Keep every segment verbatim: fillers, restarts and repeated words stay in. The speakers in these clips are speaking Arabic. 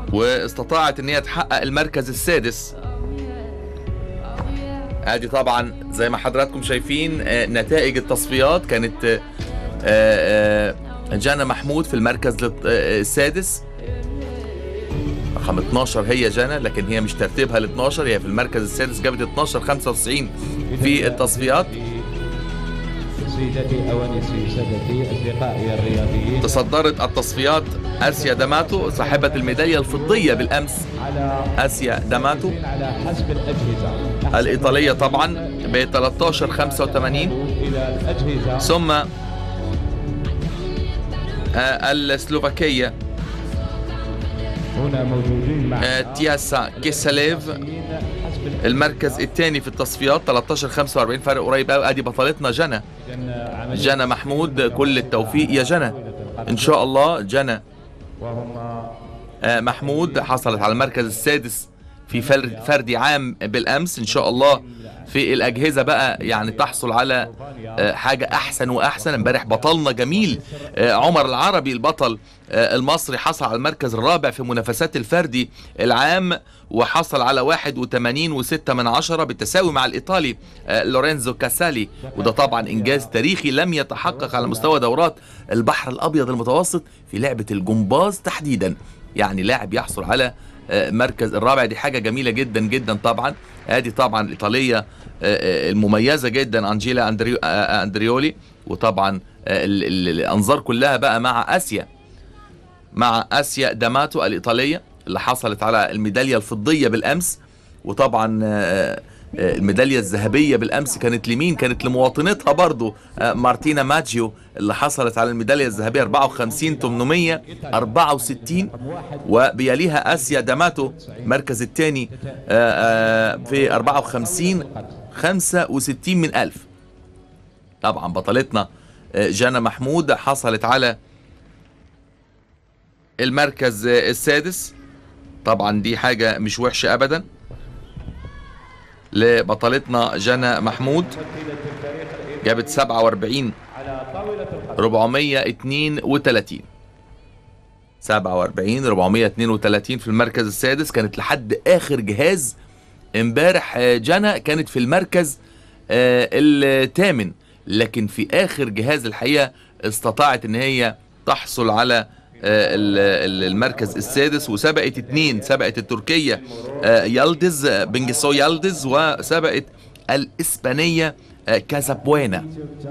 واستطاعت ان هي تحقق المركز السادس. ادي طبعا زي ما حضراتكم شايفين نتائج التصفيات. كانت جانا محمود في المركز السادس، رقم اتناشر هي جانا، لكن هي مش ترتيبها ال اتناشر، هي في المركز السادس، جابت اتناشر خمسة وتسعين في التصفيات. سيدتي أوانسي سادتي أصدقائي الرياضيين، تصدرت التصفيات آسيا داماتو صاحبة الميدالية الفضية بالأمس. آسيا داماتو على حسب الأجهزة الإيطالية طبعا ب تلتاشر خمسة وثمانين، إلى الأجهزة، ثم السلوفاكية هنا موجودين مع تياسا كيساليف المركز الثاني في التصفيات تلتاشر خمسة وأربعين، فرق قريب قوي. ادي بطلتنا جنى جنى محمود، كل التوفيق يا جنى ان شاء الله. جنى محمود حصلت على المركز السادس في فردي عام بالامس، ان شاء الله في الاجهزه بقى يعني تحصل على حاجه احسن واحسن. امبارح بطلنا جميل عمر العربي البطل المصري حصل على المركز الرابع في منافسات الفردي العام، وحصل على واحد وثمانين وستة من عشرة بالتساوي مع الايطالي لورينزو كاسالي، وده طبعا انجاز تاريخي لم يتحقق على مستوى دورات البحر الابيض المتوسط في لعبه الجمباز تحديدا. يعني لاعب يحصل على مركز الرابع، دي حاجه جميله جدا جدا طبعا. ادي طبعا الايطاليه المميزه جدا انجيلا اندريولي، وطبعا الانظار كلها بقى مع اسيا مع اسيا داماتو الايطاليه اللي حصلت على الميداليه الفضيه بالامس. وطبعا الميداليه الذهبيه بالامس كانت لمين؟ كانت لمواطنتها برضو مارتينا ماجيو اللي حصلت على الميداليه الذهبيه أربعة وخمسين ثمانمائة وأربعة وستين، وبيليها اسيا داماتو المركز الثاني في أربعة وخمسين خمسة وستين من ألف. طبعا بطلتنا جانا محمود حصلت على المركز السادس، طبعا دي حاجة مش وحشة أبدا لبطلتنا جانا محمود، جابت سبعة وأربعين أربعمائة واثنين وثلاثين سبعة وأربعين أربعمائة واثنين وثلاثين في المركز السادس. كانت لحد آخر جهاز امبارح جانا كانت في المركز الثامن، لكن في آخر جهاز الحقيقة استطاعت ان هي تحصل على المركز السادس، وسبقت اتنين، سبقت التركية يالدز بنجسو يالدز، وسبقت الإسبانية كازابوانا.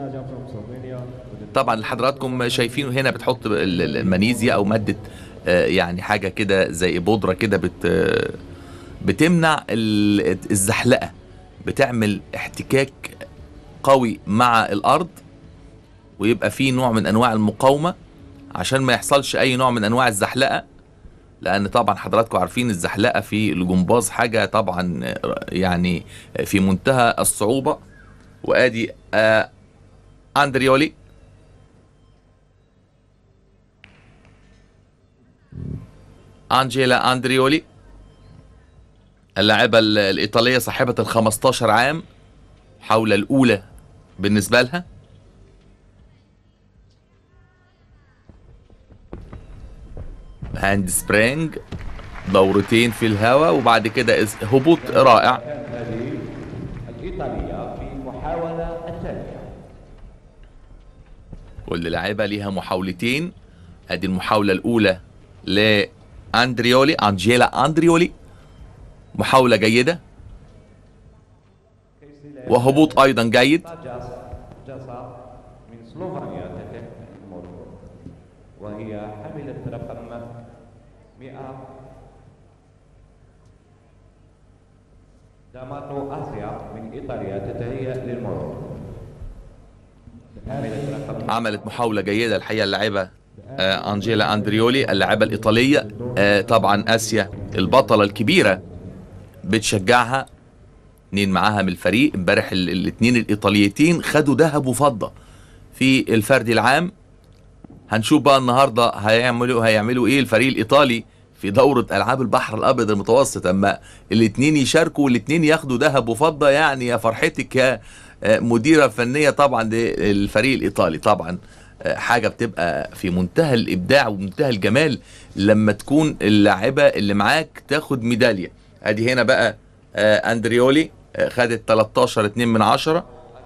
طبعا اللي حضراتكم شايفينه هنا بتحط المغنيسيا او مادة يعني حاجة كده زي بودرة كده بت بتمنع الزحلقة، بتعمل احتكاك قوي مع الأرض، ويبقى فيه نوع من أنواع المقاومة عشان ما يحصلش أي نوع من أنواع الزحلقة، لأن طبعا حضراتكم عارفين الزحلقة في الجمباز حاجة طبعا يعني في منتهى الصعوبة. وآدي آه أندريولي أنجيلا أندريولي اللاعبة الإيطالية صاحبة ال خمستاشر عام، الحولة الأولى بالنسبة لها. هاند سبرينج دورتين في الهواء، وبعد كده هبوط رائع. الإيطالية في محاولة الثانية، كل لاعبة ليها محاولتين. ادي المحاولة الأولى لأندريولي أنجيلا أندريولي، محاولة جيدة وهبوط أيضا جيد. من سلوفينيا وهي حملت رقم مئة. داماتو آسيا من إيطاليا تتهيأ للمرور. عملت محاولة جيدة الحقيقة اللاعبة آه أنجيلا أندريولي اللاعبة الإيطالية. آه طبعا آسيا البطلة الكبيرة بتشجعها، اتنين معاها من الفريق امبارح، الاتنين الإيطاليتين خدوا ذهب وفضة في الفردي العام. هنشوف بقى النهارده هيعملوا هيعملوا ايه الفريق الايطالي في دورة العاب البحر الابيض المتوسط، اما الاثنين يشاركوا والاثنين ياخدوا ذهب وفضة، يعني يا فرحتك يا مديرة فنية طبعا للفريق الايطالي. طبعا حاجة بتبقى في منتهى الإبداع ومنتهى الجمال لما تكون اللاعبة اللي معاك تاخد ميدالية. ادي هنا بقى اندريولي خدت تلتاشر اتنين من عشرة،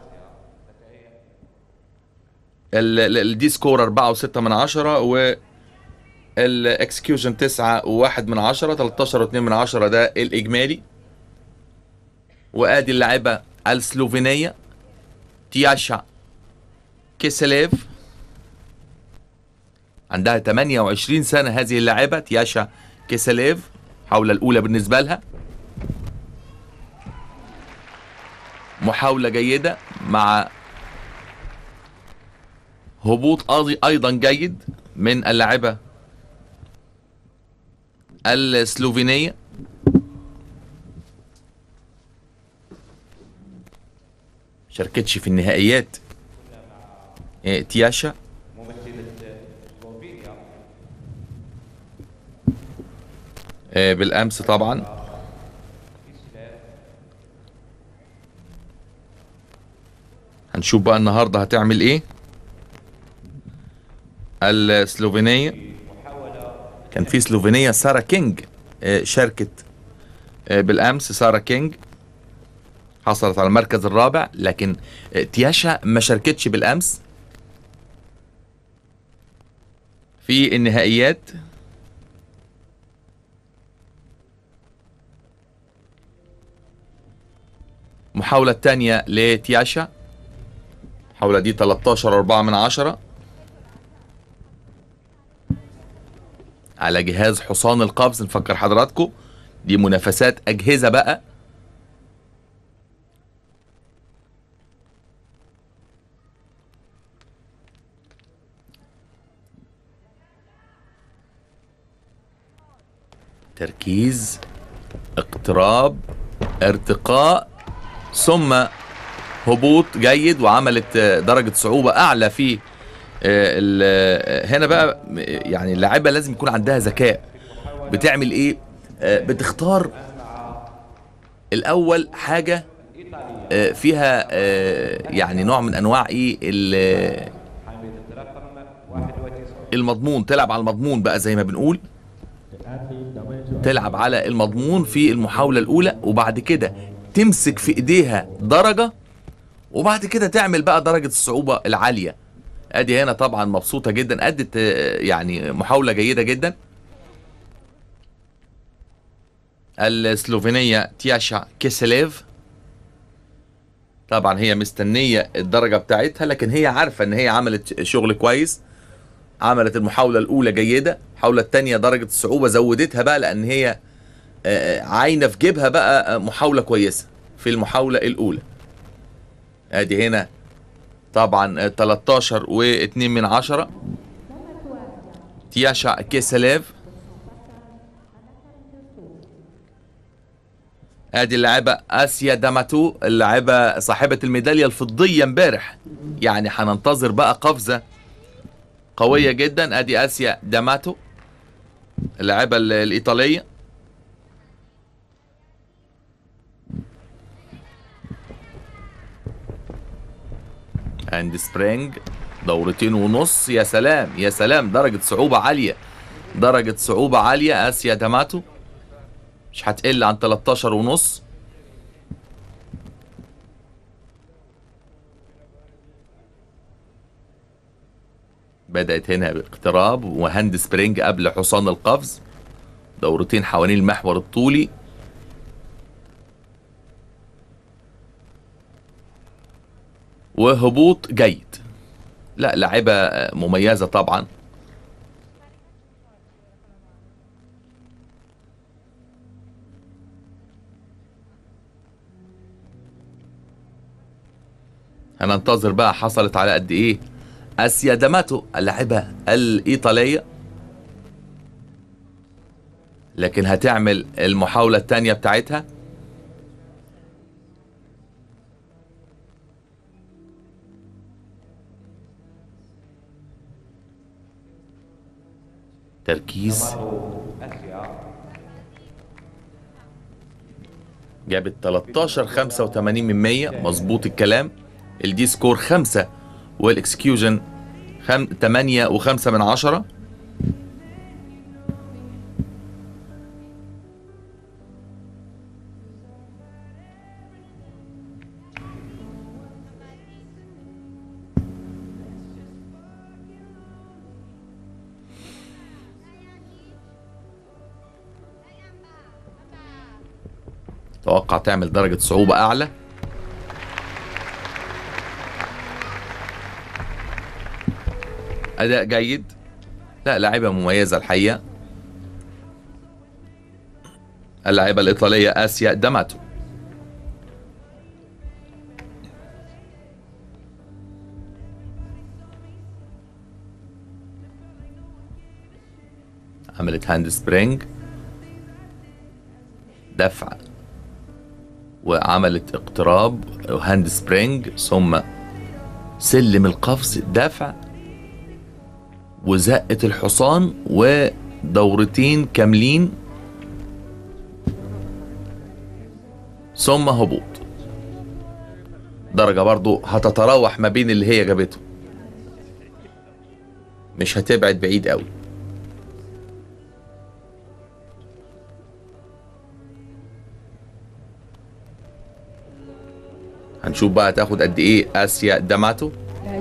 الدي سكور أربعة وستة من عشرة، والاكسكيوجن تسعة وواحد من عشرة، تلتاشر واتنين من عشرة ده الإجمالي. وادي اللاعبة السلوفينية تياشا كيسليف، عندها تمانية وعشرين سنة هذه اللاعبة تياشا كيسليف، محاولة الأولى بالنسبة لها، محاولة جيدة مع هبوط أيضا جيد من اللاعبة السلوفينية. شاركتش في النهائيات تياشا. بالأمس طبعا هنشوف بقى النهارده هتعمل ايه السلوفينية. كان في سلوفينية سارة كينج شاركت بالأمس، سارة كينج حصلت على المركز الرابع، لكن تياشا ما شاركتش بالأمس في النهائيات. محاولة تانية لتياشا، المحاولة دي تلتاشر أربعة من عشرة على جهاز حصان القفز. نفكر حضراتكم دي منافسات أجهزة بقى. تركيز، اقتراب، ارتقاء، ثم هبوط جيد، وعملت درجة صعوبة أعلى في هنا بقى. يعني اللاعبة لازم يكون عندها ذكاء. بتعمل ايه؟ بتختار الأول حاجة فيها يعني نوع من أنواع ايه المضمون، تلعب على المضمون بقى زي ما بنقول، تلعب على المضمون في المحاولة الأولى، وبعد كده تمسك في إيديها درجة، وبعد كده تعمل بقى درجة الصعوبة العالية. ادي هنا طبعا مبسوطة جدا، ادت يعني محاولة جيدة جدا السلوفينية تياشا كيسليف. طبعا هي مستنية الدرجة بتاعتها، لكن هي عارفة ان هي عملت شغل كويس، عملت المحاولة الأولى جيدة، المحاولة الثانية درجة الصعوبة زودتها بقى لأن هي عاينة في جيبها بقى محاولة كويسة في المحاولة الأولى. ادي هنا طبعا تلتاشر واتنين من عشرة تياشا كيسليف. ادي اللاعبة آسيا داماتو، اللاعبة صاحبة الميدالية الفضية امبارح، يعني هننتظر بقى قفزة قوية جدا. ادي آسيا داماتو اللاعبة الإيطالية. هاند سبرينج دورتين ونص، يا سلام يا سلام، درجة صعوبة عالية، درجة صعوبة عالية. آسيا داماتو مش هتقل عن تلتاشر ونص. بدأت هنا باقتراب وهاند سبرينج قبل حصان القفز، دورتين حوالين المحور الطولي. وهبوط جيد، لا لاعبة مميزة طبعا. هننتظر بقى حصلت على قد ايه آسيا داماتو اللاعبة الإيطالية، لكن هتعمل المحاولة الثانية بتاعتها. تركيز، جابت تلتاشر خمسة وتمانين من مية، مظبوط الكلام. الدي سكور خمسة والاكسكيوجن خم... تمانية وخمسة من عشرة. توقع تعمل درجة صعوبة أعلى. أداء جيد، لا لاعبة مميزة الحقيقة، اللاعبة الإيطالية آسيا داماتو. عملت هاند سبرينج، دفع، وعملت اقتراب وهاند سبرينج، ثم سلم القفز، دفع، وزقة الحصان، ودورتين كاملين، ثم هبوط. درجة برضو هتتراوح ما بين اللي هي جابته، مش هتبعد بعيد قوي. هنشوف بقى تاخد قد ايه آسيا داماتو.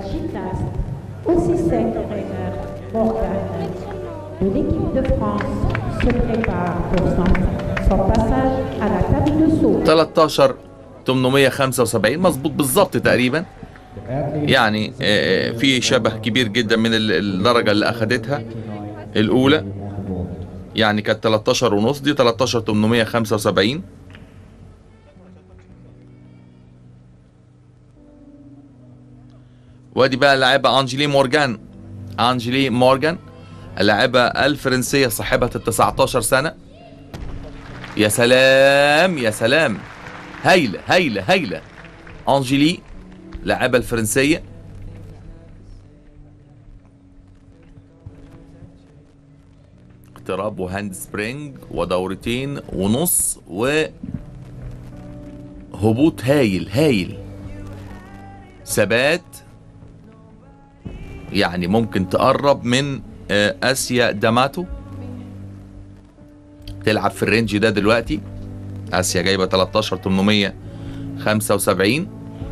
تلتاشر تمنمية وخمسة وسبعين مظبوط بالظبط تقريبا، يعني في شبه كبير جدا من الدرجة اللي اخدتها الاولى، يعني كانت تلتاشر ونص، دي تلتاشر تمنمية وخمسة وسبعين. وادي بقى اللاعبة أنجلي مورغان. أنجلي مورغان اللاعبة الفرنسية صاحبة ال تسعتاشر سنة. يا سلام يا سلام، هايلة هايلة هايلة. أنجلي لاعبة الفرنسية، اقتراب وهاند سبرينج ودورتين ونص وهبوط هايل هايل، ثبات، يعني ممكن تقرب من آسيا داماتو، تلعب في الرينج ده دلوقتي. آسيا جايبة تلتاشر تمنمية وخمسة وسبعين،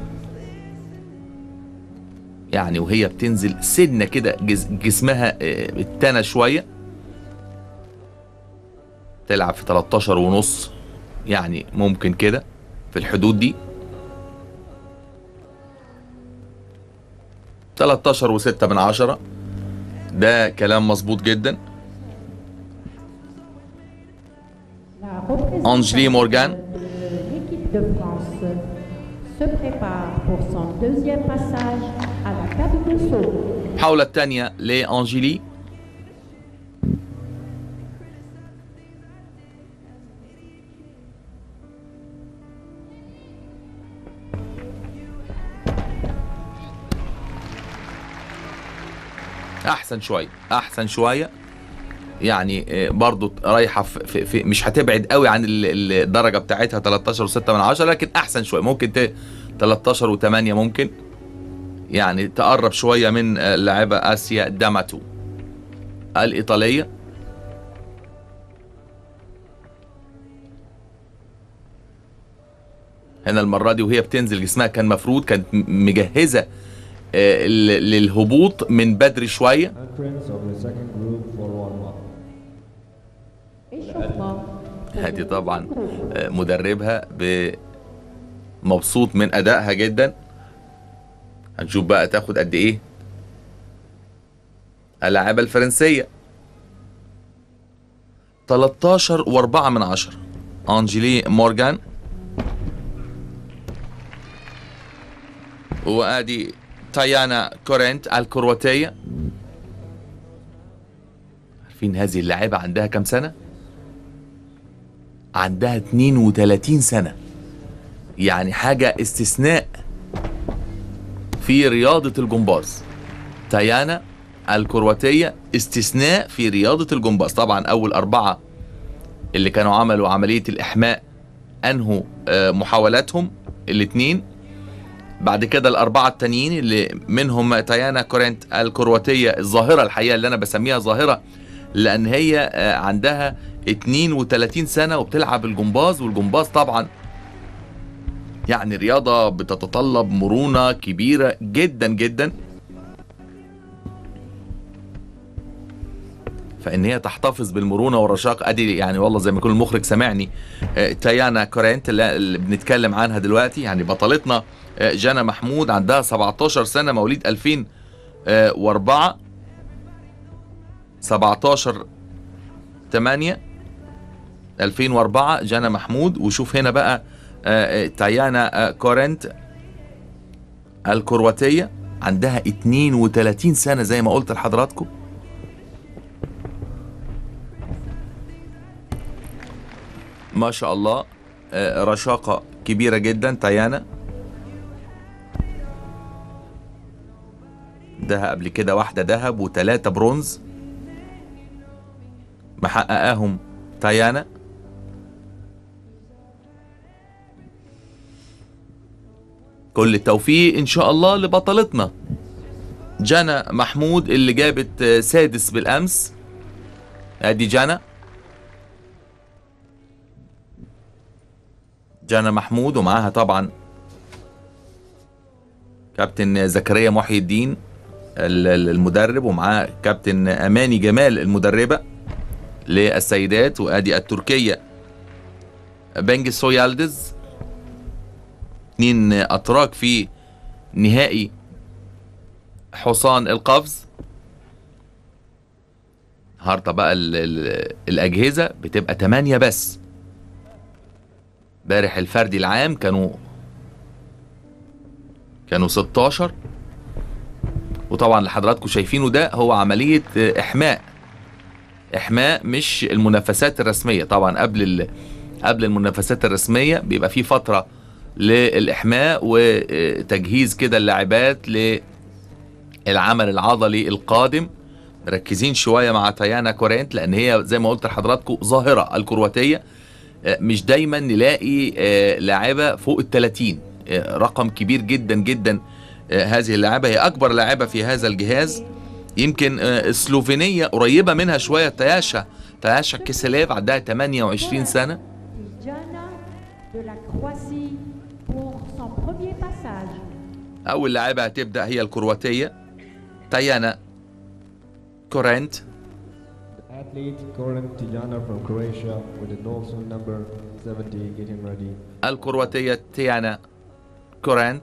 يعني وهي بتنزل سنة كده جسمها اتنى شوية، تلعب في تلتاشر ونص، يعني ممكن كده في الحدود دي. تلتاشر وستة من عشرة، ده كلام مظبوط جدا. أنجلي مورغان الحولة الثانية لأنجلي. احسن شويه احسن شويه، يعني برضو رايحه في, في مش هتبعد قوي عن الدرجه بتاعتها تلتاشر وستة من عشرة، لكن احسن شويه، ممكن ت تلتاشر وتمانية، ممكن يعني تقرب شويه من اللاعبه آسيا داماتو الايطاليه. هنا المره دي وهي بتنزل جسمها كان مفروض كانت مجهزه للهبوط من بدري شويه. هذه طبعا مدربها مبسوط من ادائها جدا. هنشوف بقى تاخد قد ايه اللاعبة الفرنسية. تلتاشر واربعة من عشرة أنجلي مورغان. وادي تايانا كورنت الكرواتية. عارفين هذه اللاعبة عندها كم سنة؟ عندها اتنين وتلاتين سنة، يعني حاجة استثناء في رياضة الجمباز. تايانا الكرواتية استثناء في رياضة الجمباز. طبعا أول أربعة اللي كانوا عملوا عملية الإحماء أنهوا محاولاتهم الاتنين، بعد كده الأربعة التانيين اللي منهم تيانا كورنت الكرواتية الظاهرة، الحقيقة اللي أنا بسميها ظاهرة لأن هي عندها اتنين وتلاتين سنة وبتلعب الجمباز، والجمباز طبعا يعني رياضة بتتطلب مرونة كبيرة جدا جدا، فان هي تحتفظ بالمرونه والرشاقه. ادي يعني والله زي ما يكون المخرج سامعني تيانا كورنت اللي, اللي بنتكلم عنها دلوقتي، يعني بطلتنا جانا محمود عندها سبعتاشر سنه، مواليد ألفين وأربعة، سبعتاشر تمانية ألفين وأربعة جانا محمود. وشوف هنا بقى تيانا كورنت الكرواتيه عندها اتنين وتلاتين سنه زي ما قلت لحضراتكم. ما شاء الله رشاقة كبيرة جدا تيانا. ده قبل كده واحدة ذهب وثلاثة برونز محققاهم تيانا. كل التوفيق ان شاء الله لبطلتنا جانا محمود اللي جابت سادس بالامس. ادي جانا جانا محمود، ومعاها طبعا كابتن زكريا محي الدين المدرب، ومعاه كابتن اماني جمال المدربة للسيدات. وادي التركية بنج سويالدز، اتنين اتراك في نهائي حصان القفز. النهارده بقى ال ال الاجهزة بتبقى تمانية بس. امبارح الفردي العام كانوا كانوا ستاشر، وطبعا اللي حضراتكم شايفينه ده هو عملية احماء احماء مش المنافسات الرسمية. طبعا قبل ال... قبل المنافسات الرسمية بيبقى في فترة للاحماء وتجهيز كده اللاعبات للعمل العضلي القادم. مركزين شوية مع تيانا كورنت لان هي زي ما قلت لحضراتكم ظاهرة الكرواتية، مش دايما نلاقي لاعبة فوق التلاتين، رقم كبير جدا جدا. هذه اللاعبة هي اكبر لاعبة في هذا الجهاز، يمكن السلوفينية قريبة منها شوية تياشا تياشا كيسيليف عندها تمانية وعشرين سنة. اول لاعبة هتبدأ هي الكرواتية تيانا كورنت. Athlete Oran from Croatia with the Northern number seventy. Get him ready. الكرواتية تيانا كورنت.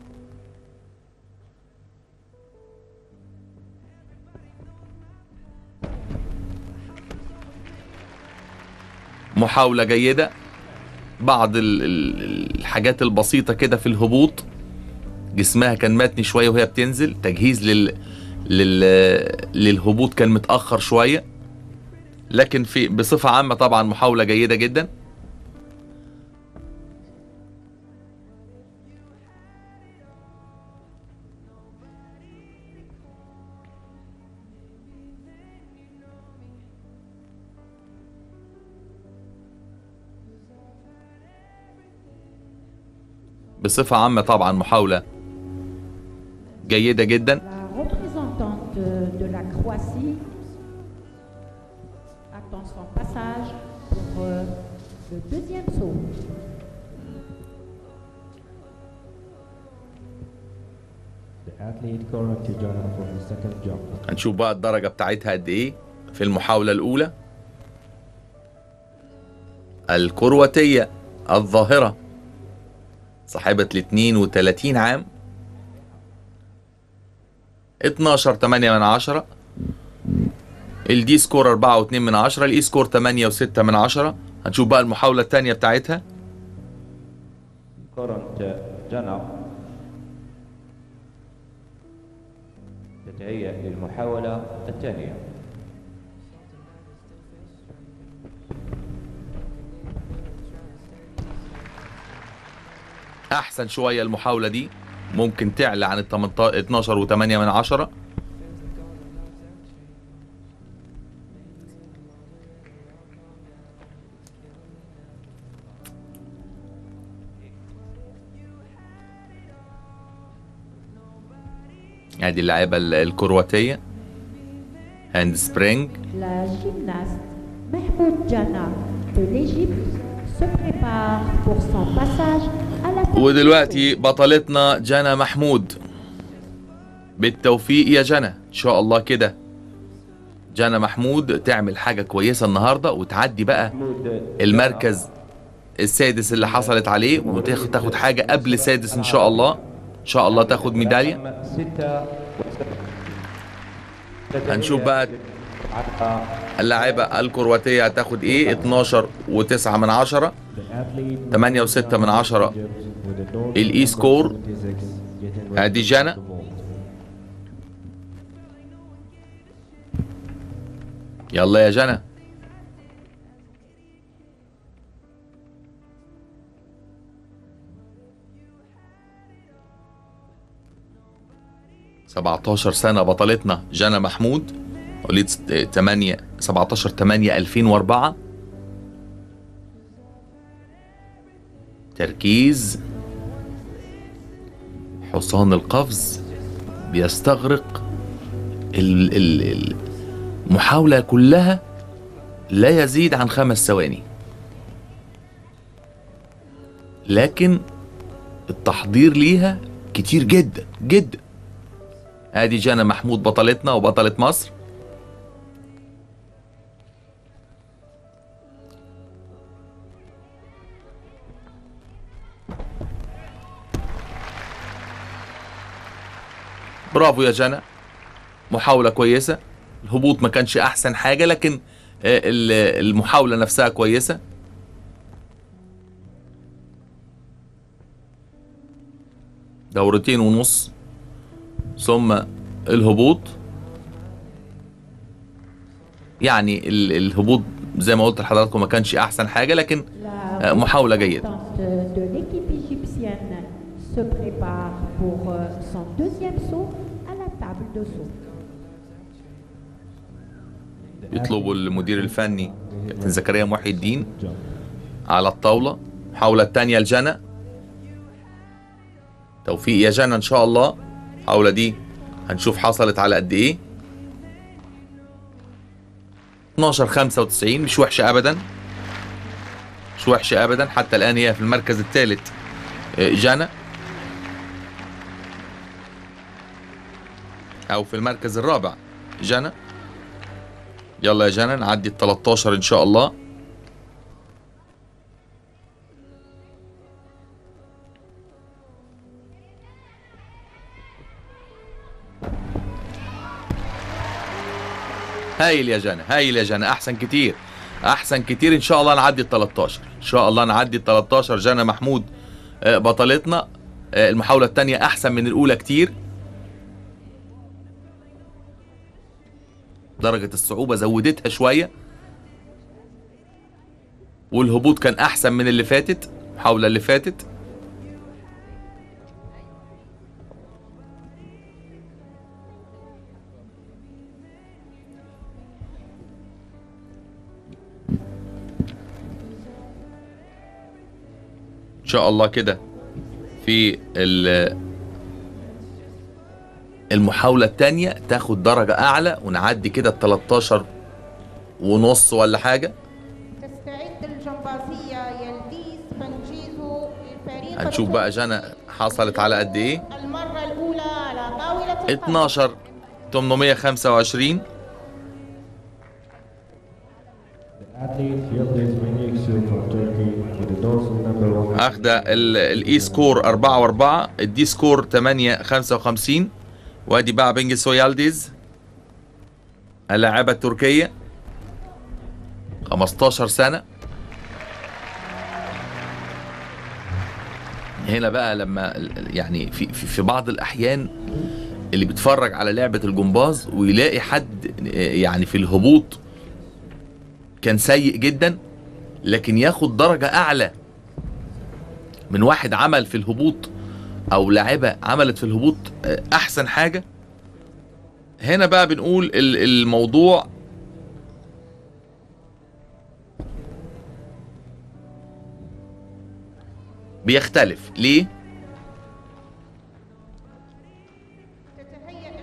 محاولة جيدة، بعض الحاجات البسيطة كده في الهبوط، جسمها كان متني شوية وهي بتنزل، تجهيز لل... لل... للهبوط كان متأخر شوية، لكن في بصفة عامة طبعا محاولة جيدة جدا. بصفة عامة طبعا محاولة جيدة جدا. هنشوف بقى الدرجة بتاعتها قد ايه في المحاولة الأولى. الكرواتية الظاهرة صاحبة ال اتنين وتلاتين عام، اتناشر تمانية من عشرة، الدي سكور أربعة واتنين من عشرة، الاي سكور تمانية وستة من عشرة. هنشوف بقى المحاولة الثانية بتاعتها. كورنت جانا تتهيأ للمحاولة الثانية. احسن شوية المحاولة دي، ممكن تعلى عن ال اتناشر وتمانية من عشرة. ادي اللاعبة الكرواتية هاند سبرينج. La gymnaste Mahmoud Jana de l'Égypte se prépare pour son passage à la table. ودلوقتي بطلتنا جنى محمود. بالتوفيق يا جنى ان شاء الله كده. جنى محمود تعمل حاجة كويسة النهاردة وتعدي بقى المركز السادس اللي حصلت عليه وتاخد حاجة قبل السادس ان شاء الله. ان شاء الله تاخد ميدالية. هنشوف بقى اللاعبة الكرواتية هتاخد ايه. اتناشر وتسعة من عشرة، تمانية وستة من عشرة الاي سكور. ادي جنى. يلا يا جنى. سبعتاشر سنة بطلتنا جنى محمود، وليد تمانية سبعتاشر تمانية ألفين وأربعة. تركيز. حصان القفز بيستغرق المحاولة كلها لا يزيد عن خمس ثواني، لكن التحضير ليها كتير جدا جدا. ادي جنى محمود بطلتنا وبطلة مصر. برافو يا جنى، محاولة كويسة. الهبوط ما كانش احسن حاجة، لكن المحاولة نفسها كويسة. دورتين ونص ثم الهبوط. يعني الهبوط زي ما قلت لحضراتكم ما كانش احسن حاجة، لكن محاولة جيدة. يطلبوا المدير الفني كابتن زكريا محي الدين على الطاولة. المحاولة الثانية لجنى. توفيق يا جنى ان شاء الله. المحاولة دي هنشوف حصلت على قد ايه. اتناشر خمسة وتسعين، مش وحشة ابدا، مش وحشة ابدا. حتى الان هي في المركز الثالث جنى، او في المركز الرابع جنى. يلا يا جنى نعدي ال تلتاشر ان شاء الله. هايل يا جنى، هايل يا جنى، احسن كتير، احسن كتير. ان شاء الله نعدي ال تلتاشر، ان شاء الله نعدي ال تلتاشر. جنى محمود بطلتنا. المحاولة الثانية احسن من الاولى كتير. درجة الصعوبة زودتها شوية، والهبوط كان احسن من اللي فاتت، المحاولة اللي فاتت. ان شاء الله كده في المحاولة التانية تاخد درجة اعلى ونعدي كده ال تلتاشر ونص ولا حاجة. تستعد الجمبازية يلديز بنجيزو للفريق. هنشوف بقى جنى حصلت على قد ايه. المرة الأولى على طاولة اتناشر تمنمية وخمسة وعشرين. اخده الاي سكور أربعة وأربعة، الدي سكور تمانية خمسة وخمسين. وادي بقى بنجس يالديز اللاعبة التركية، خمستاشر سنة. هنا بقى لما يعني في في بعض الاحيان اللي بيتفرج على لعبة الجمباز ويلاقي حد يعني في الهبوط كان سيء جدا، لكن ياخد درجة اعلى من واحد عمل في الهبوط او لاعبة عملت في الهبوط احسن حاجة. هنا بقى بنقول الموضوع بيختلف. ليه؟ تتهيأ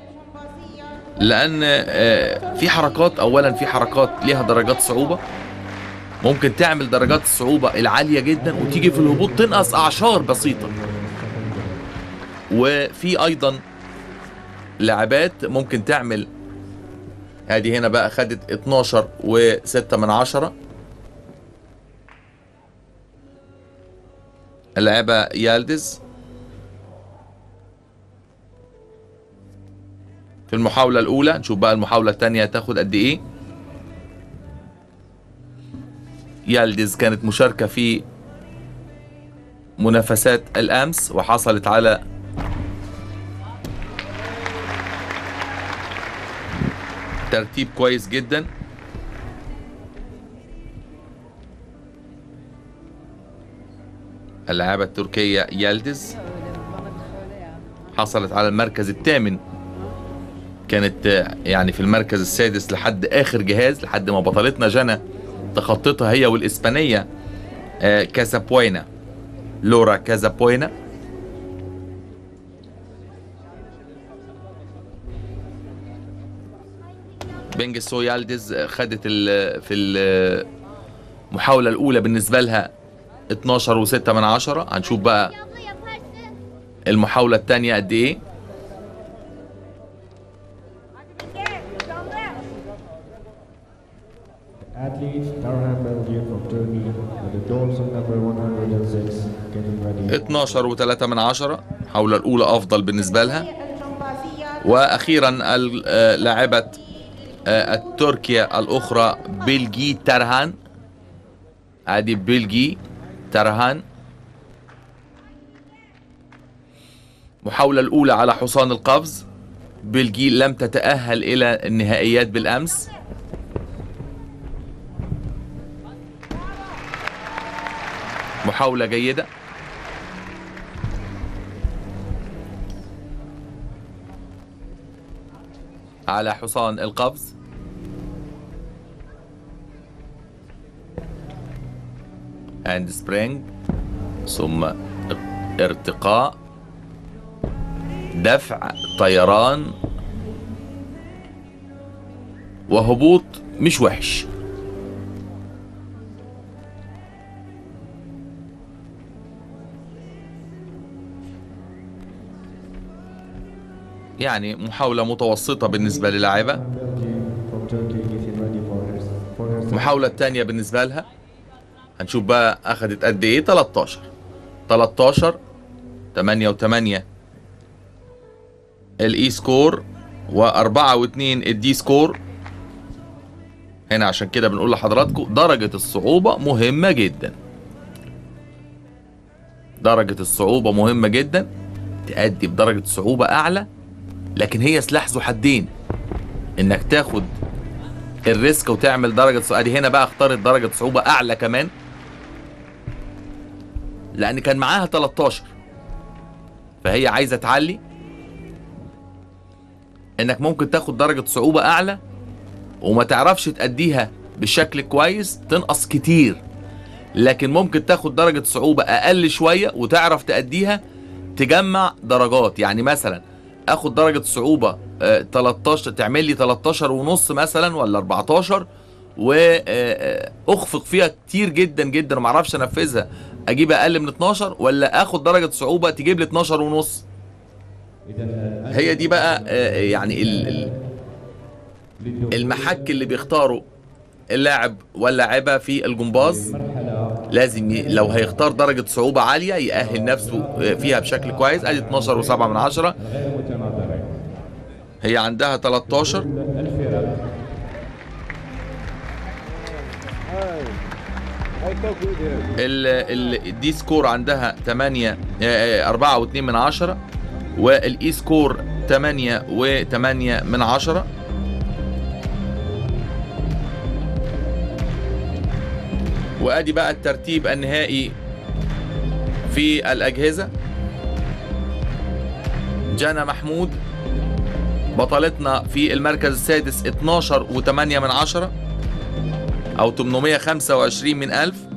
لان في حركات، اولا في حركات ليها درجات صعوبة، ممكن تعمل درجات الصعوبة العالية جدا وتيجي في الهبوط تنقص اعشار بسيطة. وفي ايضا لعبات ممكن تعمل، ادي هنا بقى خدت اتناشر وستة من عشرة. اللعبة يالدز في المحاولة الأولى. نشوف بقى المحاولة الثانية هتاخد قد إيه. يالدز كانت مشاركة في منافسات الأمس وحصلت على ترتيب كويس جدا. اللاعبة التركية يالدز حصلت على المركز الثامن، كانت يعني في المركز السادس لحد آخر جهاز، لحد ما بطلتنا جنى تخطتها هي والإسبانية كازابوينا، لورا كازابوينا. بنجسو يالدز خدت ال في المحاولة الأولى بالنسبة لها اتناشر وستة من عشرة. هنشوف بقى المحاولة الثانية قد إيه. اتناشر وثلاثة من عشرة. المحاولة الأولى أفضل بالنسبة لها. وأخيرا لاعبة التركيا الأخرى بلجي ترهان، ادي بلجي ترهان. المحاولة الأولى على حصان القفز. بلجي لم تتأهل إلى النهائيات بالأمس. محاولة جيدة. على حصان القفز. هاند سبرينج، ثم ارتقاء، دفع، طيران، وهبوط مش وحش. يعني محاولة متوسطة بالنسبة للاعبة. المحاولة الثانية بالنسبة لها هنشوف بقى اخدت قد ايه. تلتاشر تلتاشر تمانية وتمانية الاي سكور، واربعة واتنين الدي سكور. هنا عشان كده بنقول لحضراتكم درجة الصعوبة مهمة جدا. درجة الصعوبة مهمة جدا. تأدي بدرجة صعوبة اعلى، لكن هي سلاح ذو حدين، انك تاخد الريسك وتعمل درجة صعوبة. ادي هنا بقى اختارت درجة صعوبة اعلى كمان، لان كان معاها تلتاشر، فهي عايزة تعلي. انك ممكن تاخد درجة صعوبة اعلى وما تعرفش تأديها بشكل كويس، تنقص كتير. لكن ممكن تاخد درجة صعوبة اقل شوية وتعرف تأديها، تجمع درجات. يعني مثلا اخد درجة صعوبة آه تلتاشر، تعمل لي تلتاشر ونص مثلا ولا اربعتاشر، واخفق فيها كتير جدا جدا وما اعرفش انفذها، اجيب اقل من اتناشر، ولا اخد درجة صعوبة تجيب لي اتناشر ونص. هي دي بقى آه يعني المحك اللي بيختاره اللاعب واللاعبة في الجمباز. لازم ي... لو هيختار درجة صعوبة عالية يأهل نفسه فيها بشكل كويس. ادي اتناشر وسبعة من عشرة، هي عندها تلتاشر. ال الدي سكور عندها تمانية اربعة واتنين من عشرة، والاي سكور تمانية وتمانية من عشرة. وادي بقى الترتيب النهائي في الاجهزة. جنى محمود بطلتنا في المركز السادس اتناشر وتمانية من عشرة او تمنمية وخمسة وعشرين من ألف.